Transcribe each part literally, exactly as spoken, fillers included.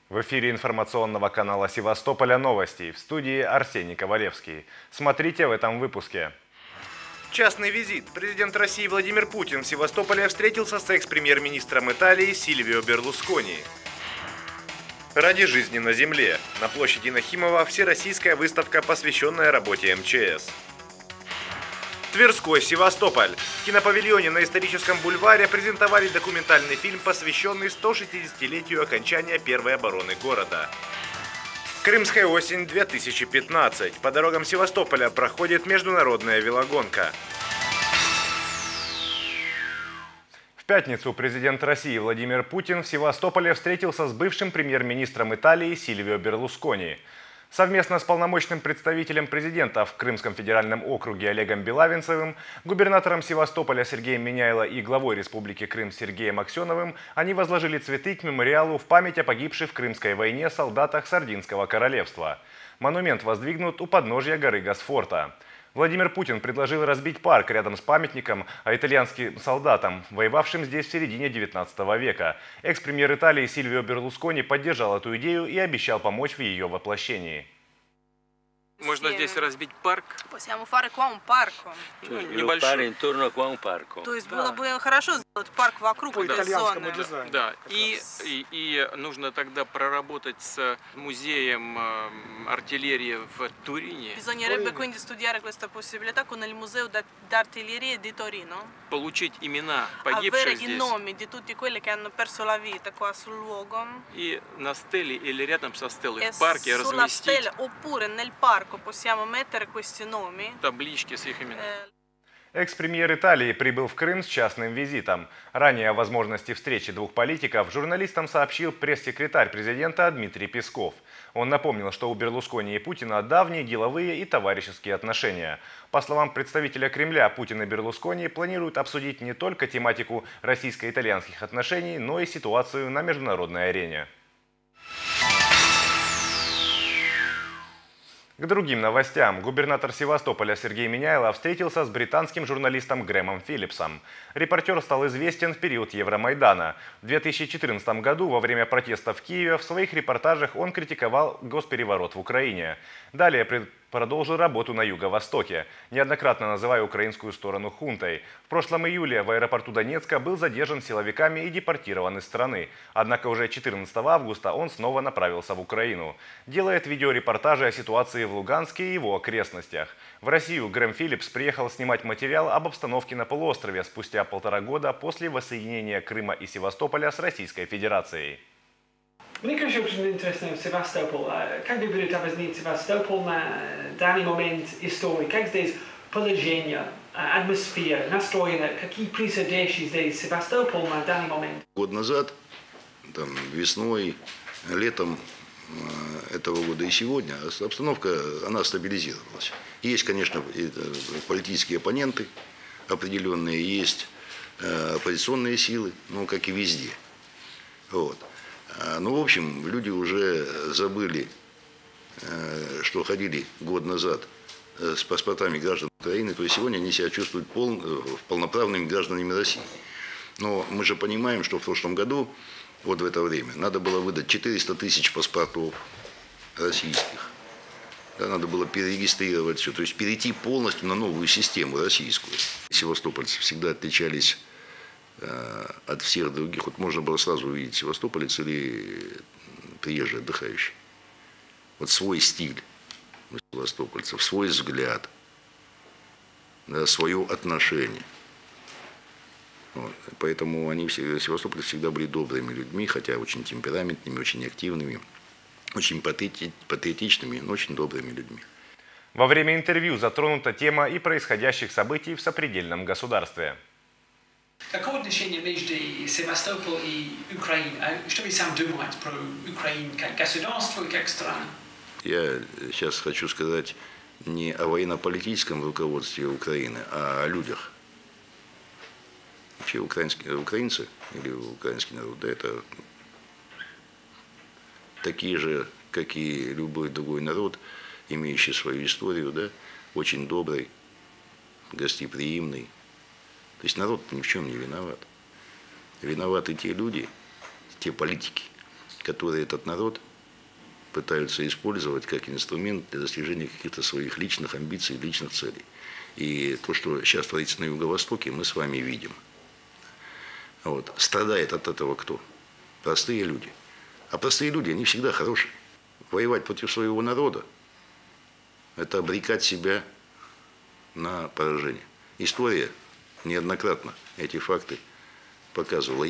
В эфире информационного канала Севастополя новости. В студии Арсений Ковалевский. Смотрите в этом выпуске. Частный визит. Президент России Владимир Путин в Севастополе встретился с экс-премьер-министром Италии Сильвио Берлускони. Ради жизни на земле. На площади Нахимова всероссийская выставка, посвященная работе эм че эс. Тверской, Севастополь. В кинопавильоне на историческом бульваре презентовали документальный фильм, посвященный сто шестидесятилетию окончания Первой обороны города. Крымская осень две тысячи пятнадцать. По дорогам Севастополя проходит международная велогонка. В пятницу президент России Владимир Путин в Севастополе встретился с бывшим премьер-министром Италии Сильвио Берлускони. Совместно с полномочным представителем президента в Крымском федеральном округе Олегом Белавинцевым, губернатором Севастополя Сергеем Миняйло и главой Республики Крым Сергеем Аксеновым они возложили цветы к мемориалу в память о погибших в Крымской войне солдатах Сардинского королевства. Монумент воздвигнут у подножья горы Госфорта. Владимир Путин предложил разбить парк рядом с памятником итальянским солдатам, воевавшим здесь в середине девятнадцатого века. Экс-премьер Италии Сильвио Берлускони поддержал эту идею и обещал помочь в ее воплощении. Можно здесь разбить парк. Possiamo fare qua un parco. Ну, небольшой. То есть было бы хорошо сделать парк вокруг этой зоны. Да, да. И, и, и нужно тогда проработать с музеем э, артиллерии в Турине. Bisognerebbe quindi studiare questa possibilità con il museo d'artiglieria di Torino. Получить имена Avere погибших i здесь. nomi di tutti quelli che hanno perso la vita qua sul luogo. И на стеле или рядом со стелой E в парке sulla разместить stella oppure nel parco possiamo mettere questi nomi. таблички с их именами. Экс-премьер Италии прибыл в Крым с частным визитом. Ранее о возможности встречи двух политиков журналистам сообщил пресс-секретарь президента Дмитрий Песков. Он напомнил, что у Берлускони и Путина давние деловые и товарищеские отношения. По словам представителя Кремля, Путин и Берлускони планируют обсудить не только тематику российско-итальянских отношений, но и ситуацию на международной арене. К другим новостям. Губернатор Севастополя Сергей Миняйло встретился с британским журналистом Грэмом Филлипсом. Репортер стал известен в период Евромайдана. В две тысячи четырнадцатом году во время протеста в Киеве в своих репортажах он критиковал госпереворот в Украине. Далее продолжил работу на Юго-Востоке, неоднократно называя украинскую сторону хунтой. В прошлом июле в аэропорту Донецка был задержан силовиками и депортирован из страны. Однако уже четырнадцатого августа он снова направился в Украину. Делает видеорепортажи о ситуации в Луганске и его окрестностях. В Россию Грэм Филлипс приехал снимать материал об обстановке на полуострове спустя полтора года после воссоединения Крыма и Севастополя с Российской Федерацией. Wanneer kun je ook zo'n interesse in Sevastopol? Как вы говорите об Севастополе на данный момент истории? Как здесь положение, атмосфера, настроение? Какие присутствующие здесь Севастополь на данный момент? Год назад, там, весной, летом этого года и сегодня обстановка, она стабилизировалась. Есть, конечно, политические оппоненты определенные, есть оппозиционные силы, ну, как и везде. Вот. Ну, в общем, люди уже забыли, что ходили год назад с паспортами граждан Украины, то есть сегодня они себя чувствуют пол, полноправными гражданами России. Но мы же понимаем, что в прошлом году, вот в это время, надо было выдать четыреста тысяч паспортов российских. Да, надо было перерегистрировать все, то есть перейти полностью на новую систему российскую. Севастопольцы всегда отличались от всех других. Вот можно было сразу увидеть, севастополец или приезжий отдыхающий. Вот свой стиль у севастопольцев, свой взгляд, да, свое отношение. Вот. Поэтому они все, севастопольцы всегда были добрыми людьми, хотя очень темпераментными, очень активными, очень патриотичными, но очень добрыми людьми. Во время интервью затронута тема и происходящих событий в сопредельном государстве. Какое отношение между Севастополем и Украиной? Что вы сам думаете про Украину как государство и как страну? Я сейчас хочу сказать не о военно-политическом руководстве Украины, а о людях. Вообще украинские, украинцы или украинский народ, да, это такие же, как и любой другой народ, имеющий свою историю, да, очень добрый, гостеприимный. То есть народ ни в чем не виноват. Виноваты те люди, те политики, которые этот народ пытаются использовать как инструмент для достижения каких-то своих личных амбиций, личных целей. И то, что сейчас творится на Юго-Востоке, мы с вами видим. Вот. Страдает от этого кто? Простые люди. А простые люди, они всегда хорошие. Воевать против своего народа – это обрекать себя на поражение. История неоднократно эти факты показывала.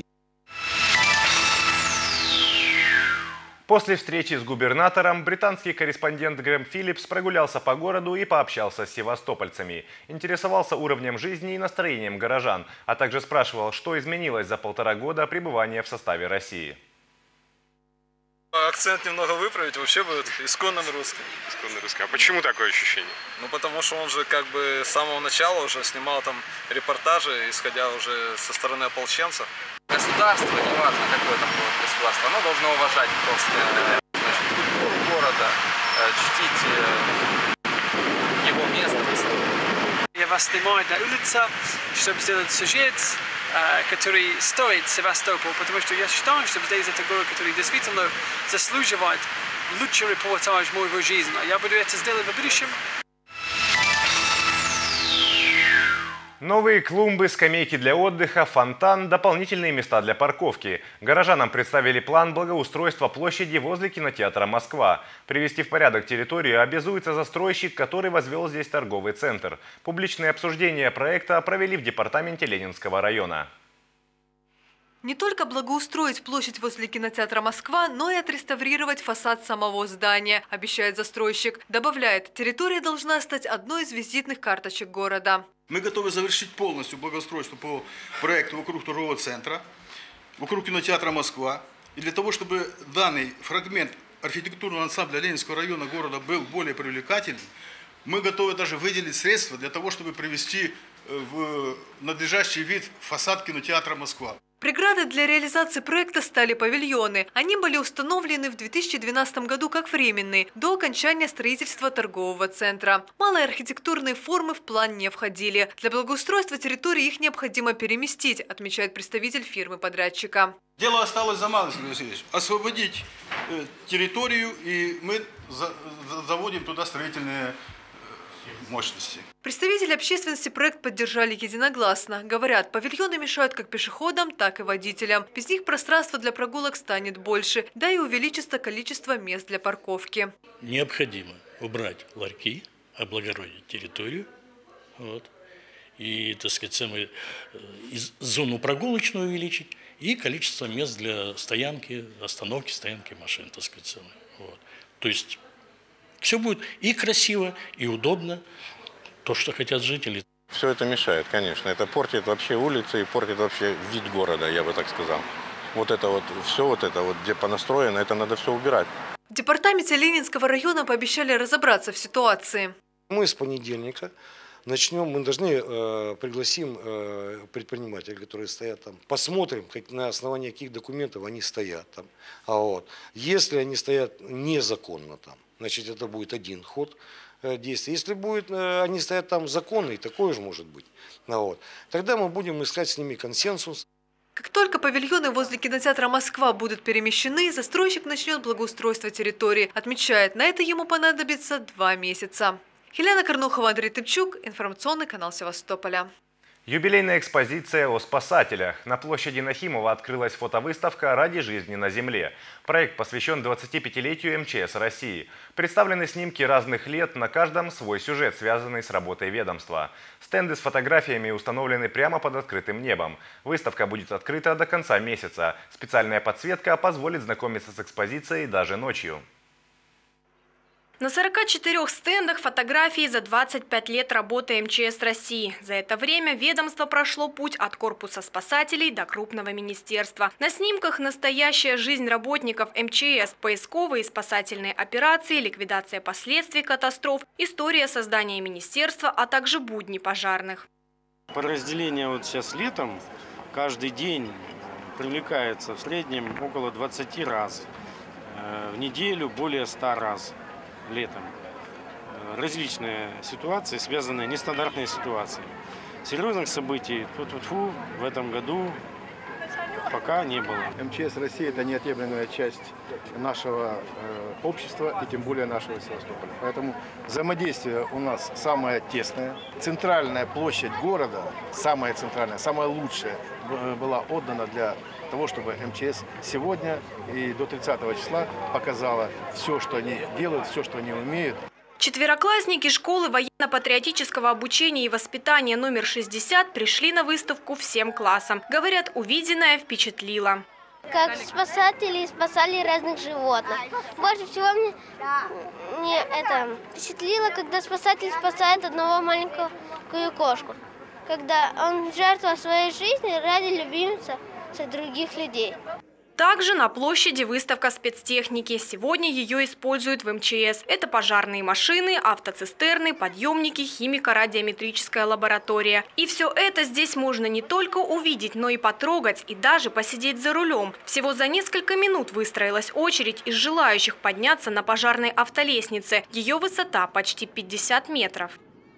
После встречи с губернатором британский корреспондент Грэм Филлипс прогулялся по городу и пообщался с севастопольцами. Интересовался уровнем жизни и настроением горожан, а также спрашивал, что изменилось за полтора года пребывания в составе России. Акцент немного выправить, вообще будет исконным русским. Исконно русский. А почему такое ощущение? Ну, потому что он же как бы с самого начала уже снимал там репортажи, исходя уже со стороны ополченцев. Государство, неважно какое там будет государство, оно должно уважать просто, значит, культуру города, чтить его место в истории. Я вас снимаю на улице, чтобы сделать сюжет, который стоит Севастополь, потому что я считаю, что здесь это город, который действительно заслуживает лучший репортаж моего жизни. Я буду это сделать в будущем. Новые клумбы, скамейки для отдыха, фонтан, дополнительные места для парковки. Горожанам представили план благоустройства площади возле кинотеатра «Москва». Привести в порядок территорию обязуется застройщик, который возвел здесь торговый центр. Публичные обсуждения проекта провели в департаменте Ленинского района. Не только благоустроить площадь возле кинотеатра «Москва», но и отреставрировать фасад самого здания, обещает застройщик. Добавляет, территория должна стать одной из визитных карточек города. Мы готовы завершить полностью благоустройство по проекту вокруг торгового центра, вокруг кинотеатра «Москва». И для того, чтобы данный фрагмент архитектурного ансамбля Ленинского района города был более привлекательным, мы готовы даже выделить средства для того, чтобы привести в надлежащий вид фасад кинотеатра «Москва». Преградой для реализации проекта стали павильоны. Они были установлены в две тысячи двенадцатом году как временные, до окончания строительства торгового центра. Малые архитектурные формы в план не входили. Для благоустройства территории их необходимо переместить, отмечает представитель фирмы-подрядчика. Дело осталось за малым, Сергей Васильевич. Освободить э, территорию, и мы за, за, заводим туда строительные мощности. Представители общественности проект поддержали единогласно. Говорят, павильоны мешают как пешеходам, так и водителям. Без них пространство для прогулок станет больше, да и увеличится количество мест для парковки. Необходимо убрать ларьки, облагородить территорию. Вот. И, так сказать, самое, зону прогулочную увеличить и количество мест для стоянки, остановки, стоянки машин, так сказать, самое. Вот. То есть все будет и красиво, и удобно, то, что хотят жители. Все это мешает, конечно. Это портит вообще улицы и портит вообще вид города, я бы так сказал. Вот это вот, все вот это вот, где понастроено, это надо все убирать. В департаменте Ленинского района пообещали разобраться в ситуации. Мы с понедельника начнем, мы должны, э, пригласим э, предпринимателей, которые стоят там, посмотрим, как, на основании каких документов они стоят там. А вот, если они стоят незаконно там, значит, это будет один ход э, действия. Если будет, э, они стоят там законно, и такое же может быть. А вот, тогда мы будем искать с ними консенсус. Как только павильоны возле кинотеатра «Москва» будут перемещены, застройщик начнет благоустройство территории. Отмечает, на это ему понадобится два месяца. Елена Корнухова, Андрей Тымчук, информационный канал Севастополя. Юбилейная экспозиция о спасателях. На площади Нахимова открылась фотовыставка «Ради жизни на земле». Проект посвящен двадцатипятилетию эм че эс России. Представлены снимки разных лет, на каждом свой сюжет, связанный с работой ведомства. Стенды с фотографиями установлены прямо под открытым небом. Выставка будет открыта до конца месяца. Специальная подсветка позволит знакомиться с экспозицией даже ночью. На сорока четырёх стендах фотографии за двадцать пять лет работы эм че эс России. За это время ведомство прошло путь от корпуса спасателей до крупного министерства. На снимках настоящая жизнь работников эм че эс, поисковые и спасательные операции, ликвидация последствий катастроф, история создания министерства, а также будни пожарных. Подразделение вот сейчас летом каждый день привлекается в среднем около двадцати раз. В неделю более ста раз. Летом. Различные ситуации, связанные, нестандартные ситуации. Серьезных событий тьфу-тьфу-тьфу, в этом году пока не было. МЧС России – это неотъемлемая часть нашего э, общества и тем более нашего Севастополя. Поэтому взаимодействие у нас самое тесное. Центральная площадь города, самая центральная, самая лучшая, была отдана для того, чтобы МЧС сегодня и до тридцатого числа показала все, что они делают, все, что они умеют. Четвероклассники школы военно-патриотического обучения и воспитания номер шестьдесят пришли на выставку всем классам. Говорят, увиденное впечатлило. Как спасатели спасали разных животных. Больше всего мне, мне это впечатлило, когда спасатель спасает одного маленькую кошку. Когда он жертвовал своей жизнью ради любимца других людей. Также на площади выставка спецтехники. Сегодня ее используют в МЧС. Это пожарные машины, автоцистерны, подъемники, химико-радиометрическая лаборатория. И все это здесь можно не только увидеть, но и потрогать, и даже посидеть за рулем. Всего за несколько минут выстроилась очередь из желающих подняться на пожарной автолестнице. Ее высота почти пятьдесят метров.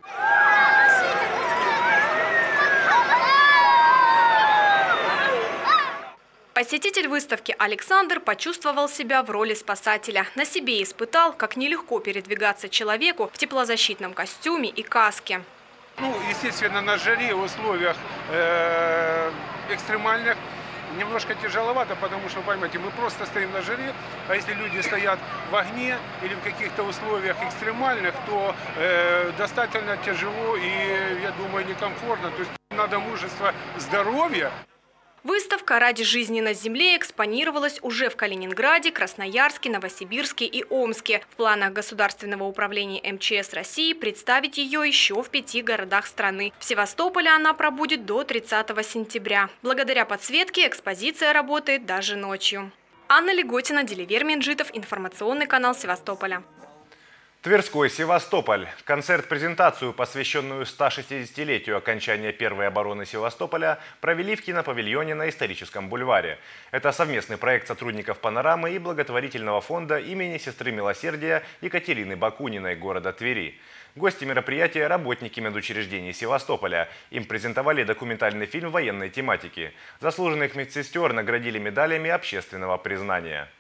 Посетитель выставки Александр почувствовал себя в роли спасателя. На себе испытал, как нелегко передвигаться человеку в теплозащитном костюме и каске. Ну, естественно, на жаре в условиях э, экстремальных немножко тяжеловато, потому что, понимаете, мы просто стоим на жаре, а если люди стоят в огне или в каких-то условиях экстремальных, то э, достаточно тяжело и, я думаю, некомфортно. То есть надо мужество, здоровье. Выставка «Ради жизни на земле» экспонировалась уже в Калининграде, Красноярске, Новосибирске и Омске. В планах Государственного управления МЧС России представить ее еще в пяти городах страны. В Севастополе она пробудет до тридцатого сентября. Благодаря подсветке экспозиция работает даже ночью. Анна Леготина, Деливер Менджитов, информационный канал Севастополя. Тверской Севастополь. Концерт-презентацию, посвященную ста шестидесятилетию окончания Первой обороны Севастополя, провели в кинопавильоне на Историческом бульваре. Это совместный проект сотрудников «Панорамы» и благотворительного фонда имени Сестры Милосердия Екатерины Бакуниной города Твери. Гости мероприятия – работники медучреждений Севастополя. Им презентовали документальный фильм военной тематики. Заслуженных медсестер наградили медалями общественного признания.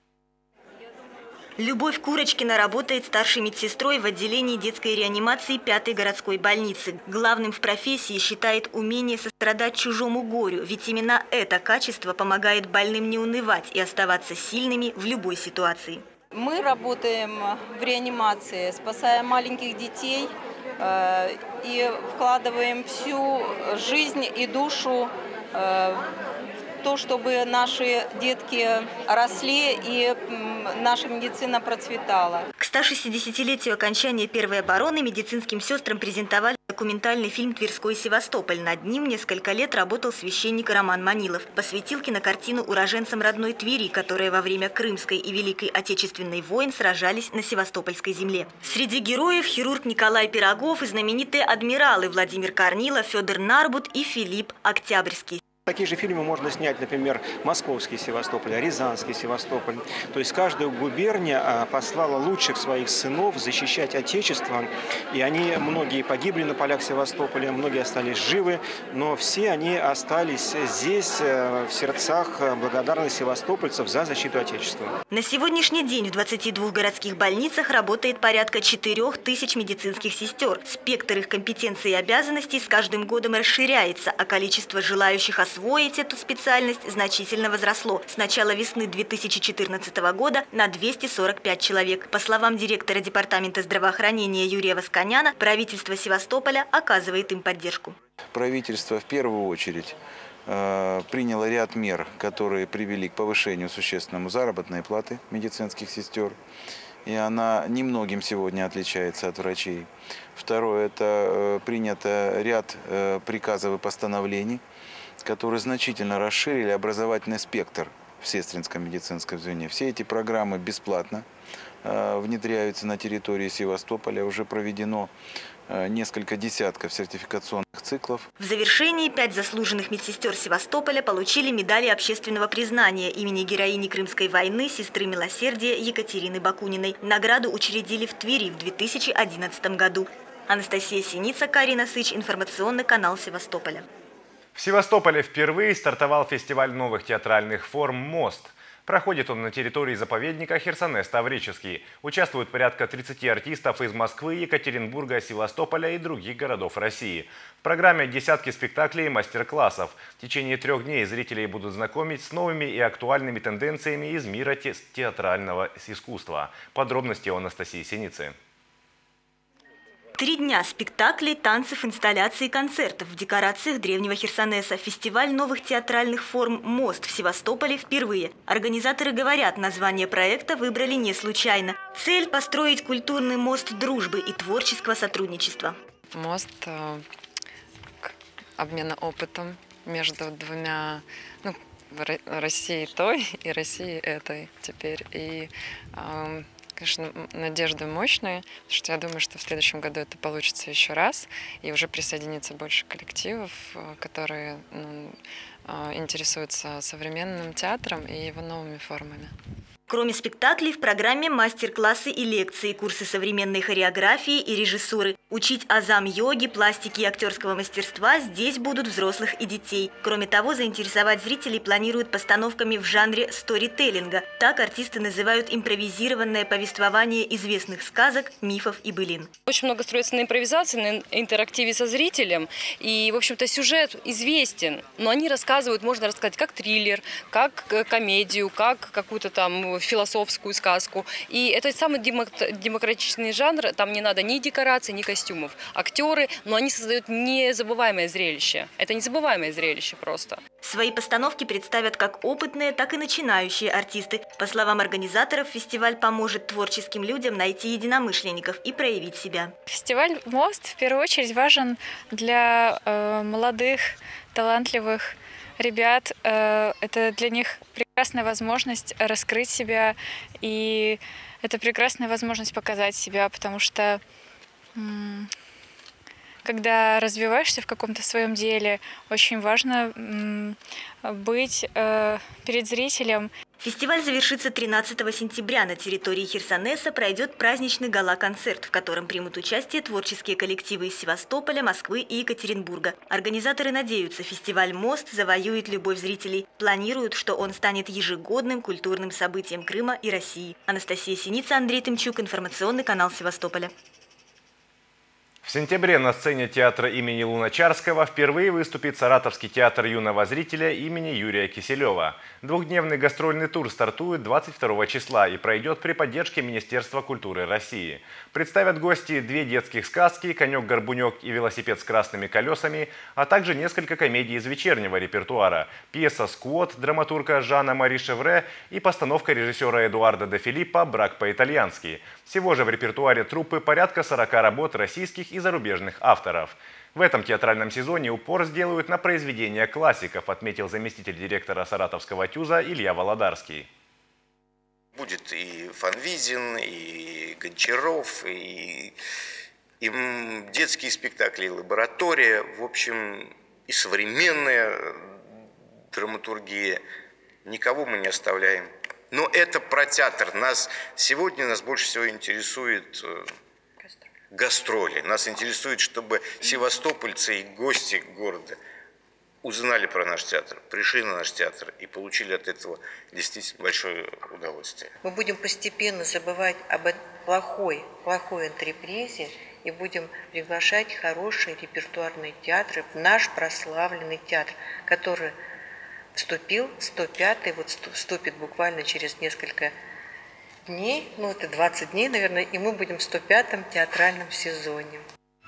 Любовь Курочкина работает старшей медсестрой в отделении детской реанимации пятой городской больницы. Главным в профессии считает умение сострадать чужому горю, ведь именно это качество помогает больным не унывать и оставаться сильными в любой ситуации. Мы работаем в реанимации, спасая маленьких детей э, и вкладываем всю жизнь и душу э, то, чтобы наши детки росли и наша медицина процветала. К ста шестидесятилетию окончания Первой обороны медицинским сестрам презентовали документальный фильм «Тверской Севастополь». Над ним несколько лет работал священник Роман Манилов. Посвятил кинокартину уроженцам родной Твери, которые во время Крымской и Великой Отечественной войн сражались на Севастопольской земле. Среди героев хирург Николай Пирогов и знаменитые адмиралы Владимир Корнилов, Федор Нарбут и Филипп Октябрьский. Такие же фильмы можно снять, например, Московский Севастополь, Рязанский Севастополь. То есть каждая губерния послала лучших своих сынов защищать Отечество. И они, многие погибли на полях Севастополя, многие остались живы, но все они остались здесь, в сердцах благодарных севастопольцев за защиту Отечества. На сегодняшний день в двадцати двух городских больницах работает порядка четырёх тысяч медицинских сестер. Спектр их компетенций и обязанностей с каждым годом расширяется, а количество желающих освоить освоить эту специальность значительно возросло. С начала весны две тысячи четырнадцатого года на двести сорок пять человек. По словам директора департамента здравоохранения Юрия Восконяна, правительство Севастополя оказывает им поддержку. Правительство в первую очередь э, приняло ряд мер, которые привели к повышению существенному заработной платы медицинских сестер. И она немногим сегодня отличается от врачей. Второе, это э, принято ряд э, приказов и постановлений, которые значительно расширили образовательный спектр в сестринском медицинском звене. Все эти программы бесплатно э, внедряются на территории Севастополя. Уже проведено э, несколько десятков сертификационных циклов. В завершении пять заслуженных медсестер Севастополя получили медали общественного признания имени героини Крымской войны, сестры Милосердия Екатерины Бакуниной. Награду учредили в Твери в две тысячи одиннадцатом году. Анастасия Синица, Карина Сыч, информационный канал Севастополя. В Севастополе впервые стартовал фестиваль новых театральных форм «Мост». Проходит он на территории заповедника Херсонес Таврический. Участвуют порядка тридцати артистов из Москвы, Екатеринбурга, Севастополя и других городов России. В программе десятки спектаклей и мастер-классов. В течение трех дней зрителей будут знакомить с новыми и актуальными тенденциями из мира те театрального искусства. Подробности у Анастасии Синицы. Три дня спектаклей, танцев, инсталляций и концертов в декорациях древнего Херсонеса. Фестиваль новых театральных форм «Мост» в Севастополе впервые. Организаторы говорят, название проекта выбрали не случайно. Цель – построить культурный мост дружбы и творческого сотрудничества. Мост э, к обмена опытом между двумя, ну, Россией той и Россией этой теперь. И, э, конечно, надежды мощные, потому что я думаю, что в следующем году это получится еще раз, и уже присоединится больше коллективов, которые ну, интересуются современным театром и его новыми формами. Кроме спектаклей, в программе мастер-классы и лекции, курсы современной хореографии и режиссуры. Учить азам йоги, пластики и актерского мастерства здесь будут взрослых и детей. Кроме того, заинтересовать зрителей планируют постановками в жанре сторителлинга. Так артисты называют импровизированное повествование известных сказок, мифов и былин. Очень много строится на импровизации, на интерактиве со зрителем. И, в общем-то, сюжет известен, но они рассказывают, можно рассказать, как триллер, как комедию, как какую-то там философскую сказку. И это самый демократичный жанр, там не надо ни декораций, ни костюмов. Актеры, но они создают незабываемое зрелище. Это незабываемое зрелище просто. Свои постановки представят как опытные, так и начинающие артисты. По словам организаторов, фестиваль поможет творческим людям найти единомышленников и проявить себя. Фестиваль «Мост» в первую очередь важен для э, молодых, талантливых ребят. Э, это для них прекрасная возможность раскрыть себя, и это прекрасная возможность показать себя, потому что м- когда развиваешься в каком-то своем деле, очень важно м- быть э, перед зрителем. Фестиваль завершится тринадцатого сентября. На территории Херсонеса пройдет праздничный гала-концерт, в котором примут участие творческие коллективы из Севастополя, Москвы и Екатеринбурга. Организаторы надеются, фестиваль «Мост» завоюет любовь зрителей. Планируют, что он станет ежегодным культурным событием Крыма и России. Анастасия Синица, Андрей Тымчук, информационный канал Севастополя. В сентябре на сцене театра имени Луначарского впервые выступит Саратовский театр юного зрителя имени Юрия Киселева. Двухдневный гастрольный тур стартует двадцать второго числа и пройдет при поддержке Министерства культуры России. Представят гости две детских сказки «Конек-горбунек» и «Велосипед с красными колесами», а также несколько комедий из вечернего репертуара. Пьеса «Сквот» драматурга Жана-Мари Шевре и постановка режиссера Эдуарда де Филиппо «Брак по-итальянски». Всего же в репертуаре труппы порядка сорока работ российских и зарубежных авторов. В этом театральном сезоне упор сделают на произведения классиков, отметил заместитель директора Саратовского ТЮЗа Илья Володарский. Будет и Фанвизин, и Гончаров, и, и детские спектакли, и лаборатория, в общем, и современная драматургия. Никого мы не оставляем. Но это про театр. Нас сегодня нас больше всего интересует гастроли. Нас интересует, чтобы севастопольцы и гости города узнали про наш театр, пришли на наш театр и получили от этого действительно большое удовольствие. Мы будем постепенно забывать об плохой, плохой антрепрезе и будем приглашать хорошие репертуарные театры в наш прославленный театр, который вступил, сто пятый, вот вступит буквально через несколько дней, ну это двадцать дней, наверное, и мы будем в сто пятом театральном сезоне.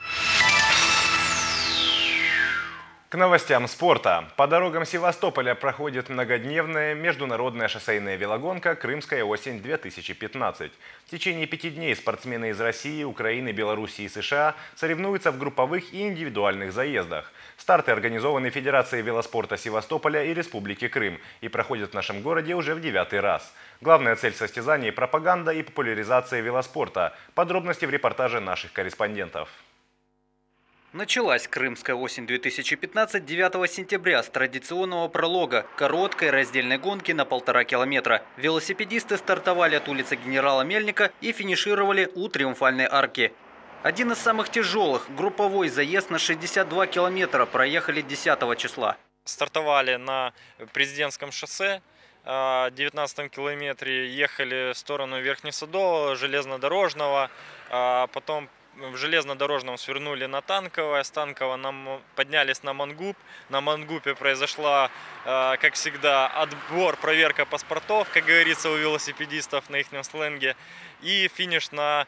К новостям спорта. По дорогам Севастополя проходит многодневная международная шоссейная велогонка «Крымская осень-две тысячи пятнадцать». В течение пяти дней спортсмены из России, Украины, Белоруссии и США соревнуются в групповых и индивидуальных заездах. Старты организованы Федерацией велоспорта Севастополя и Республики Крым и проходят в нашем городе уже в девятый раз. Главная цель состязаний – пропаганда и популяризация велоспорта. Подробности в репортаже наших корреспондентов. Началась Крымская осень-две тысячи пятнадцать девятого сентября с традиционного пролога – короткой раздельной гонки на полтора километра. Велосипедисты стартовали от улицы Генерала Мельника и финишировали у Триумфальной арки. Один из самых тяжелых – групповой заезд на шестьдесят два километра проехали десятого числа. Стартовали на Президентском шоссе, в девятнадцатом километре ехали в сторону Верхнесадового, Железнодорожного, потом в Железнодорожном свернули на Танковое, с Танкового нам поднялись на Мангуб. На Мангубе произошла, как всегда, отбор, проверка паспортов, как говорится, у велосипедистов на ихнем сленге, и финиш на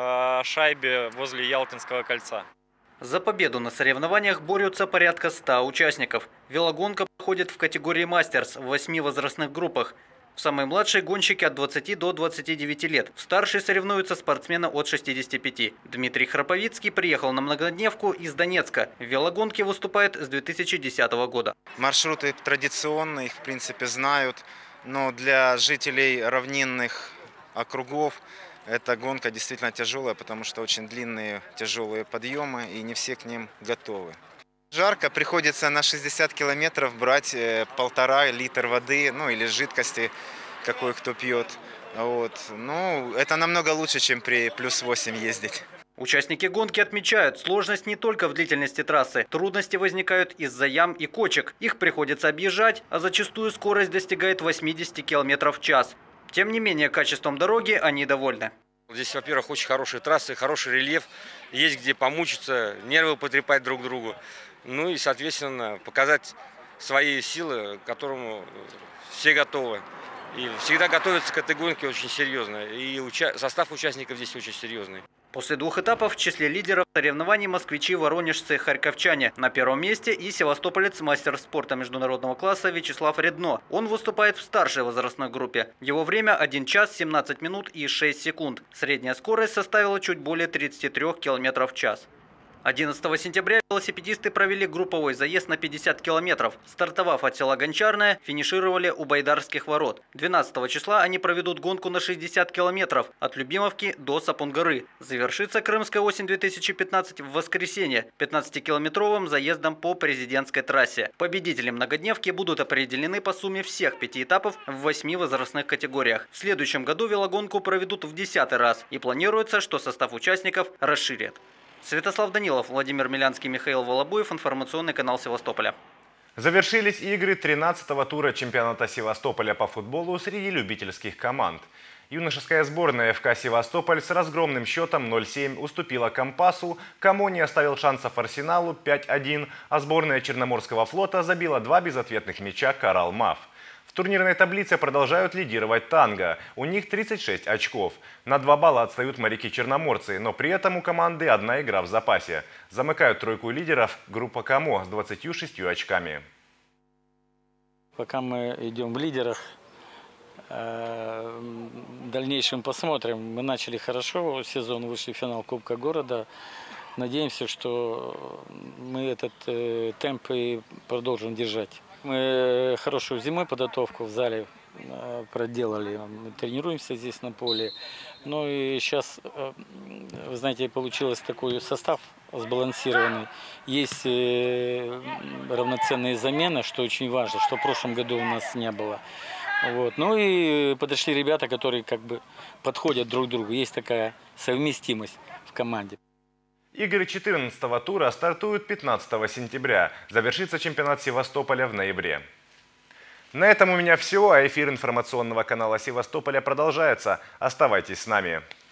шайбе возле Ялтинского кольца. За победу на соревнованиях борются порядка ста участников. Велогонка проходит в категории мастерс в восьми возрастных группах. В самой младшей гонщики от двадцати до двадцати девяти лет. В старшей соревнуются спортсмены от шестидесяти пяти. Дмитрий Храповицкий приехал на многодневку из Донецка. В велогонке выступает с две тысячи десятого года. Маршруты традиционные, их в принципе знают, но для жителей равнинных округов эта гонка действительно тяжелая, потому что очень длинные тяжелые подъемы и не все к ним готовы. Жарко, приходится на шестьдесят километров брать полтора литра воды, ну или жидкости, какой кто пьет. Вот. Ну, это намного лучше, чем при плюс восемь ездить. Участники гонки отмечают, сложность не только в длительности трассы. Трудности возникают из-за ям и кочек. Их приходится объезжать, а зачастую скорость достигает восьмидесяти километров в час. Тем не менее, качеством дороги они довольны. Здесь, во-первых, очень хорошие трассы, хороший рельеф, есть где помучиться, нервы потрепать друг другу. Ну и, соответственно, показать свои силы, к которому все готовы. И всегда готовятся к этой гонке очень серьезно. И уча- состав участников здесь очень серьезный. После двух этапов в числе лидеров соревнований москвичи, воронежцы, харьковчане. На первом месте и севастополец, мастер спорта международного класса Вячеслав Редно. Он выступает в старшей возрастной группе. Его время один час семнадцать минут и шесть секунд. Средняя скорость составила чуть более тридцати трёх километров в час. одиннадцатого сентября велосипедисты провели групповой заезд на пятьдесят километров. Стартовав от села Гончарное, финишировали у Байдарских ворот. двенадцатого числа они проведут гонку на шестьдесят километров от Любимовки до Сапун-горы. Завершится Крымская осень две тысячи пятнадцать в воскресенье пятнадцатикилометровым заездом по президентской трассе. Победители многодневки будут определены по сумме всех пяти этапов в восьми возрастных категориях. В следующем году велогонку проведут в десятый раз и планируется, что состав участников расширят. Святослав Данилов, Владимир Милянский, Михаил Волобуев. Информационный канал Севастополя. Завершились игры тринадцатого тура чемпионата Севастополя по футболу среди любительских команд. Юношеская сборная эф ка «Севастополь» с разгромным счетом ноль семь уступила Кампасу, Камо не оставил шансов Арсеналу пять один, а сборная Черноморского флота забила два безответных мяча Карал-Мав. В турнирной таблице продолжают лидировать Танго. У них тридцать шесть очков. На два балла отстают моряки-черноморцы, но при этом у команды одна игра в запасе. Замыкают тройку лидеров группа Камо с двадцатью шестью очками. Пока мы идем в лидерах, в дальнейшем посмотрим. Мы начали хорошо сезон, вышли в финал Кубка города. Надеемся, что мы этот темп и продолжим держать. Мы хорошую зимой подготовку в зале проделали, мы тренируемся здесь на поле. Ну и сейчас, вы знаете, получилось такой состав сбалансированный. Есть равноценные замены, что очень важно, что в прошлом году у нас не было. Вот. Ну и подошли ребята, которые как бы подходят друг к другу. Есть такая совместимость в команде. Игры четырнадцатого тура стартуют пятнадцатого сентября. Завершится чемпионат Севастополя в ноябре. На этом у меня все, а эфир информационного канала Севастополя продолжается. Оставайтесь с нами.